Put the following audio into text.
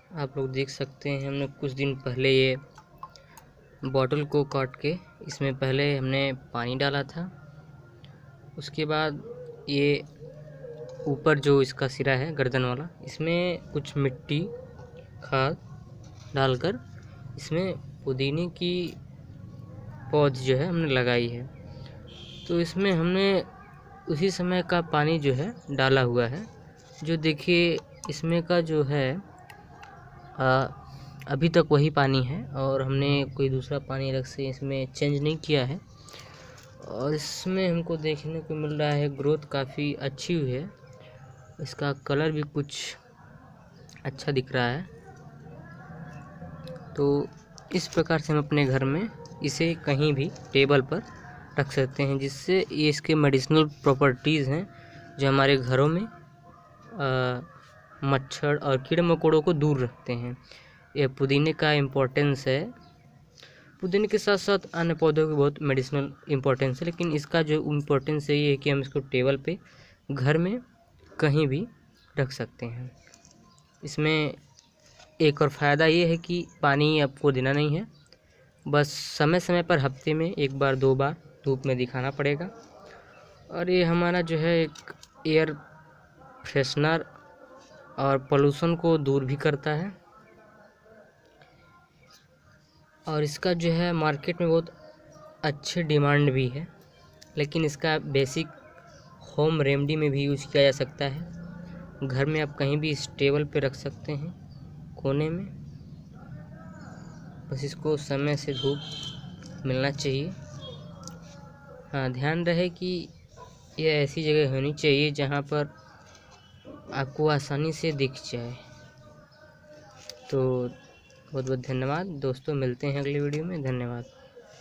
आप लोग देख सकते हैं हमने कुछ दिन पहले ये बॉटल को काट के इसमें पहले हमने पानी डाला था। उसके बाद ये ऊपर जो इसका सिरा है गर्दन वाला, इसमें कुछ मिट्टी खाद डालकर इसमें पुदीने की पौध जो है हमने लगाई है। तो इसमें हमने उसी समय का पानी जो है डाला हुआ है। जो देखिए इसमें का जो है अभी तक वही पानी है और हमने कोई दूसरा पानी अलग से इसमें चेंज नहीं किया है। और इसमें हमको देखने को मिल रहा है ग्रोथ काफ़ी अच्छी हुई है। इसका कलर भी कुछ अच्छा दिख रहा है। तो इस प्रकार से हम अपने घर में इसे कहीं भी टेबल पर रख सकते हैं, जिससे ये इसके मेडिसिनल प्रॉपर्टीज़ हैं जो हमारे घरों में मच्छर और कीड़े मकोड़ों को दूर रखते हैं। यह पुदीने का इम्पोर्टेंस है। पुदीने के साथ साथ अन्य पौधों की बहुत मेडिसिनल इम्पोर्टेंस है, लेकिन इसका जो इम्पोर्टेंस है ये है कि हम इसको टेबल पे घर में कहीं भी रख सकते हैं। इसमें एक और फ़ायदा ये है कि पानी आपको देना नहीं है, बस समय समय पर हफ्ते में 1 बार 2 बार धूप में दिखाना पड़ेगा। और ये हमारा जो है एक एयर फ्रेशनर और पोल्यूशन को दूर भी करता है। और इसका जो है मार्केट में बहुत अच्छी डिमांड भी है, लेकिन इसका बेसिक होम रेमेडी में भी यूज़ किया जा सकता है। घर में आप कहीं भी इस टेबल पे रख सकते हैं कोने में, बस इसको समय से धूप मिलना चाहिए। हाँ, ध्यान रहे कि यह ऐसी जगह होनी चाहिए जहाँ पर आपको आसानी से दिख जाए। तो बहुत बहुत धन्यवाद दोस्तों, मिलते हैं अगले वीडियो में। धन्यवाद।